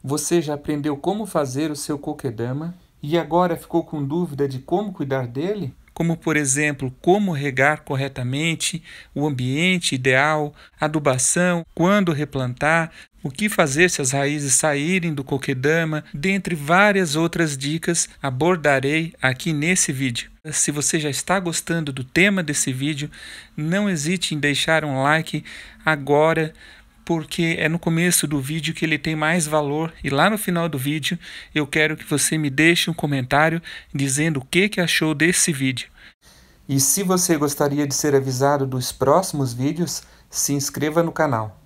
Você já aprendeu como fazer o seu kokedama e agora ficou com dúvida de como cuidar dele? Como, por exemplo, como regar corretamente, o ambiente ideal, adubação, quando replantar, o que fazer se as raízes saírem do kokedama, dentre várias outras dicas, abordarei aqui nesse vídeo. Se você já está gostando do tema desse vídeo, não hesite em deixar um like agora, porque é no começo do vídeo que ele tem mais valor, e lá no final do vídeo eu quero que você me deixe um comentário dizendo o que achou desse vídeo. E se você gostaria de ser avisado dos próximos vídeos, se inscreva no canal.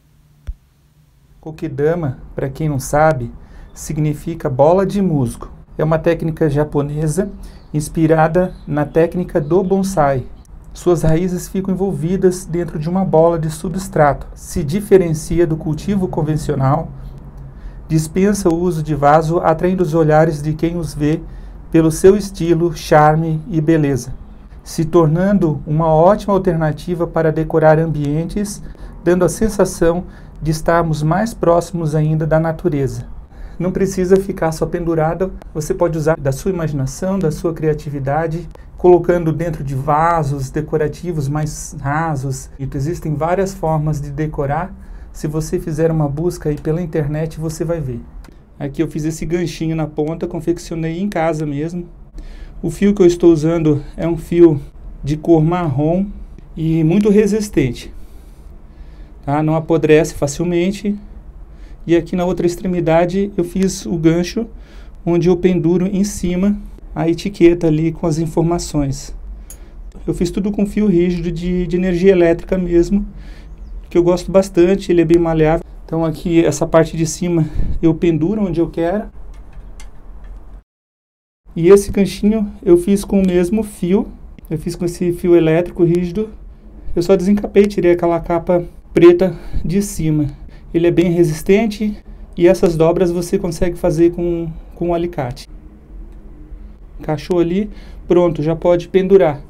Kokedama, para quem não sabe, significa bola de musgo. É uma técnica japonesa inspirada na técnica do bonsai. Suas raízes ficam envolvidas dentro de uma bola de substrato. Se diferencia do cultivo convencional, dispensa o uso de vaso, atraindo os olhares de quem os vê pelo seu estilo, charme e beleza, se tornando uma ótima alternativa para decorar ambientes, dando a sensação de estarmos mais próximos ainda da natureza. Não precisa ficar só pendurada, você pode usar da sua imaginação, da sua criatividade, colocando dentro de vasos decorativos mais rasos. Existem várias formas de decorar. Se você fizer uma busca aí pela internet, você vai ver. Aqui eu fiz esse ganchinho na ponta, confeccionei em casa mesmo. O fio que eu estou usando é um fio de cor marrom e muito resistente, tá? Não apodrece facilmente. E aqui na outra extremidade eu fiz o gancho, onde eu penduro em cima a etiqueta ali com as informações. Eu fiz tudo com fio rígido de energia elétrica mesmo, que eu gosto bastante, ele é bem maleável. Então aqui essa parte de cima eu penduro onde eu quero. E esse ganchinho eu fiz com o mesmo fio, eu fiz com esse fio elétrico rígido. Eu só desencapei, tirei aquela capa preta de cima. Ele é bem resistente e essas dobras você consegue fazer com um alicate. Encaixou ali, pronto, já pode pendurar.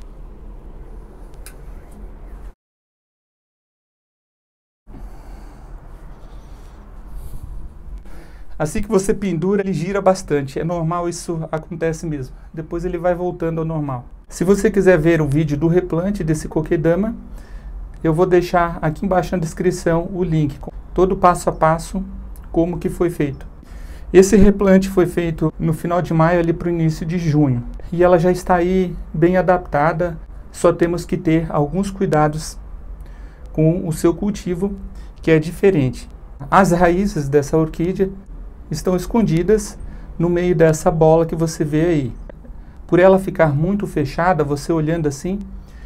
Assim que você pendura, ele gira bastante. É normal, isso acontece mesmo. Depois ele vai voltando ao normal. Se você quiser ver o vídeo do replante desse kokedama, eu vou deixar aqui embaixo na descrição o link com todo o passo a passo, como que foi feito. Esse replante foi feito no final de maio, ali para o início de junho. E ela já está aí bem adaptada, só temos que ter alguns cuidados com o seu cultivo, que é diferente. As raízes dessa orquídea estão escondidas no meio dessa bola que você vê aí. Por ela ficar muito fechada, você olhando assim,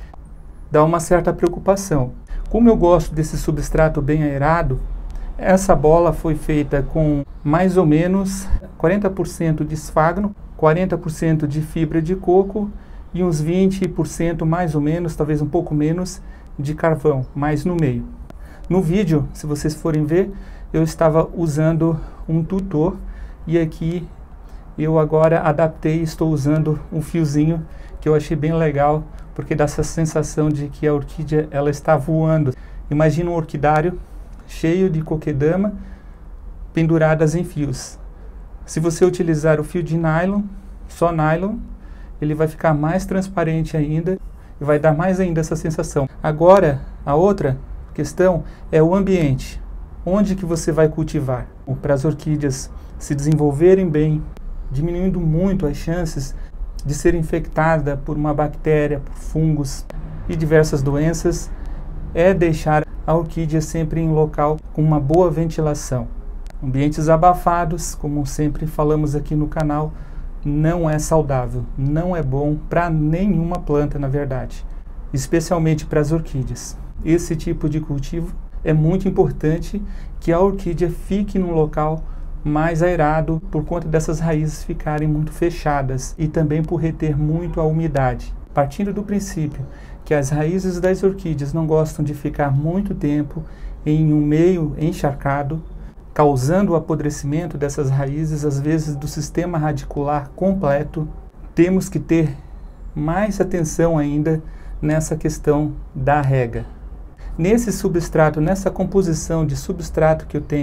dá uma certa preocupação. Como eu gosto desse substrato bem aerado, essa bola foi feita com mais ou menos 40% de esfagno, 40% de fibra de coco e uns 20% mais ou menos, talvez um pouco menos, de carvão, mais no meio. No vídeo, se vocês forem ver, eu estava usando um tutor e aqui eu agora adaptei, estou usando um fiozinho que eu achei bem legal, porque dá essa sensação de que a orquídea ela está voando. Imagina um orquidário cheio de kokedama penduradas em fios. Se você utilizar o fio de nylon, só nylon, ele vai ficar mais transparente ainda e vai dar mais ainda essa sensação. Agora, a outra questão é o ambiente. Onde que você vai cultivar? Para as orquídeas se desenvolverem bem, diminuindo muito as chances de ser infectada por uma bactéria, por fungos e diversas doenças, é deixar a orquídea sempre em local com uma boa ventilação. Ambientes abafados, como sempre falamos aqui no canal, não é saudável, não é bom para nenhuma planta, na verdade, especialmente para as orquídeas. Esse tipo de cultivo é muito importante que a orquídea fique num local mais aerado por conta dessas raízes ficarem muito fechadas e também por reter muito a umidade. Partindo do princípio que as raízes das orquídeas não gostam de ficar muito tempo em um meio encharcado, causando o apodrecimento dessas raízes, às vezes do sistema radicular completo, temos que ter mais atenção ainda nessa questão da rega. Nesse substrato, nessa composição de substrato que eu tenho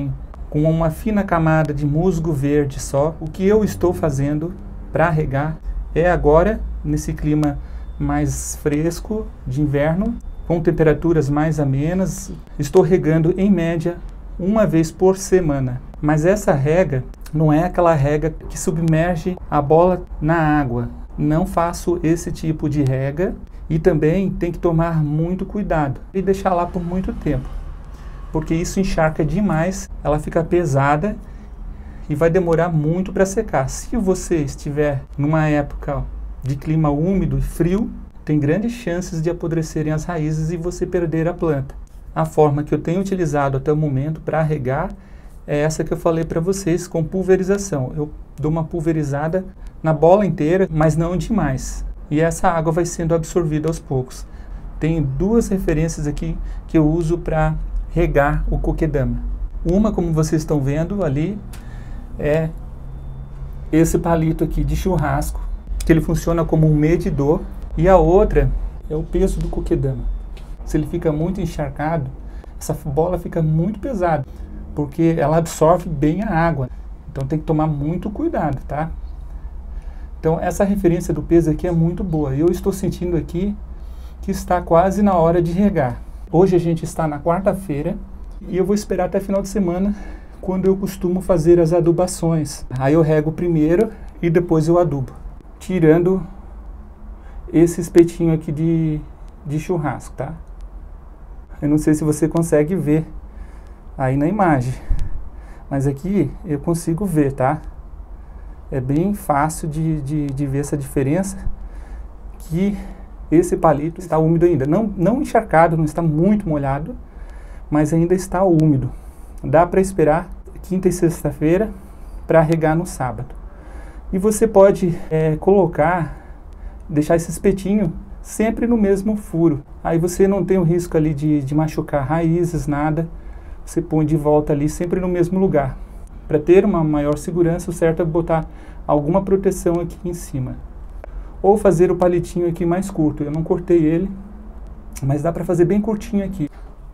com uma fina camada de musgo verde só. O que eu estou fazendo para regar é agora, nesse clima mais fresco de inverno, com temperaturas mais amenas, estou regando em média uma vez por semana. Mas essa rega não é aquela rega que submerge a bola na água. Não faço esse tipo de rega e também tem que tomar muito cuidado e deixar lá por muito tempo, porque isso encharca demais, ela fica pesada e vai demorar muito para secar. Se você estiver numa época de clima úmido e frio, tem grandes chances de apodrecerem as raízes e você perder a planta. A forma que eu tenho utilizado até o momento para regar é essa que eu falei para vocês, com pulverização. Eu dou uma pulverizada na bola inteira, mas não demais. E essa água vai sendo absorvida aos poucos. Tenho duas referências aqui que eu uso para regar o kokedama. Uma, como vocês estão vendo ali, é esse palito aqui de churrasco, que ele funciona como um medidor. E a outra é o peso do kokedama. Se ele fica muito encharcado, essa bola fica muito pesada, porque ela absorve bem a água. Então tem que tomar muito cuidado, tá? Então essa referência do peso aqui é muito boa. Eu estou sentindo aqui que está quase na hora de regar. Hoje a gente está na quarta-feira e eu vou esperar até final de semana, quando eu costumo fazer as adubações. Aí eu rego primeiro e depois eu adubo, tirando esse espetinho aqui de churrasco, tá? Eu não sei se você consegue ver aí na imagem, mas aqui eu consigo ver, tá? É bem fácil de ver essa diferença, que esse palito está úmido ainda. Não encharcado, não está muito molhado, mas ainda está úmido. Dá para esperar quinta e sexta-feira para regar no sábado. E você pode deixar esse espetinho sempre no mesmo furo. Aí você não tem o risco ali de machucar raízes, nada. Você põe de volta ali sempre no mesmo lugar. Para ter uma maior segurança, o certo é botar alguma proteção aqui em cima. Ou fazer o palitinho aqui mais curto. Eu não cortei ele, mas dá para fazer bem curtinho aqui.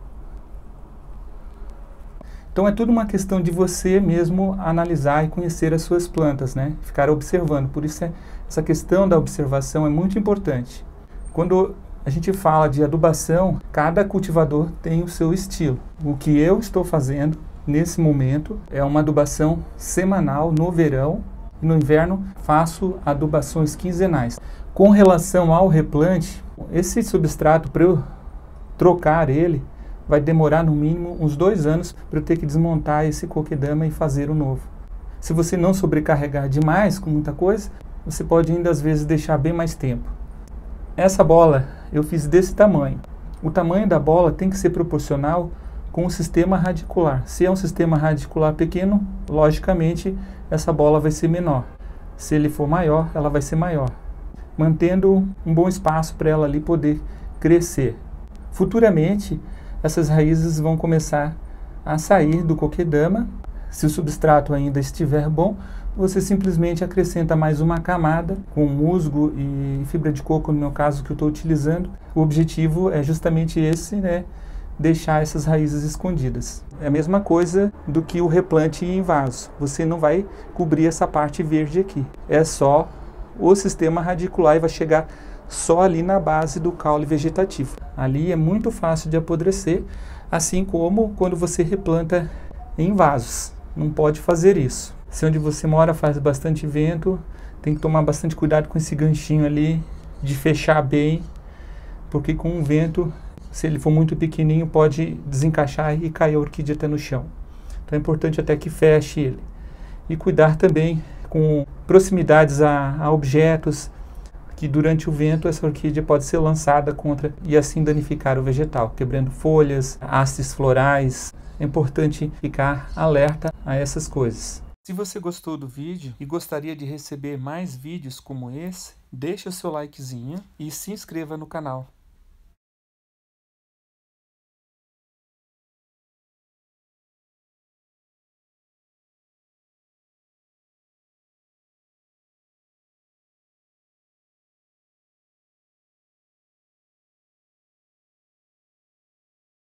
Então é tudo uma questão de você mesmo analisar e conhecer as suas plantas, né? Ficar observando. Por isso essa questão da observação é muito importante. Quando a gente fala de adubação, cada cultivador tem o seu estilo. O que eu estou fazendo nesse momento é uma adubação semanal no verão, e no inverno faço adubações quinzenais. Com relação ao replante, esse substrato, para eu trocar ele, vai demorar no mínimo uns 2 anos para eu ter que desmontar esse kokedama e fazer o novo. Se você não sobrecarregar demais com muita coisa, você pode ainda às vezes deixar bem mais tempo. Essa bola eu fiz desse tamanho. O tamanho da bola tem que ser proporcional com o sistema radicular. Se é um sistema radicular pequeno, logicamente essa bola vai ser menor. Se ele for maior, ela vai ser maior, mantendo um bom espaço para ela ali poder crescer. Futuramente, essas raízes vão começar a sair do kokedama. Se o substrato ainda estiver bom, você simplesmente acrescenta mais uma camada com musgo e fibra de coco, no meu caso, que eu estou utilizando. O objetivo é justamente esse, né? Deixar essas raízes escondidas. É a mesma coisa do que o replante em vaso. Você não vai cobrir essa parte verde aqui. É só o sistema radicular e vai chegar só ali na base do caule vegetativo. Ali é muito fácil de apodrecer, assim como quando você replanta em vasos. Não pode fazer isso. Se onde você mora faz bastante vento, tem que tomar bastante cuidado com esse ganchinho ali, de fechar bem, porque com o vento, se ele for muito pequenininho, pode desencaixar e cair a orquídea até no chão. Então é importante até que feche ele. E cuidar também com proximidades a objetos, que durante o vento essa orquídea pode ser lançada contra e assim danificar o vegetal, quebrando folhas, hastes florais. É importante ficar alerta a essas coisas. Se você gostou do vídeo e gostaria de receber mais vídeos como esse, deixe o seu likezinho e se inscreva no canal.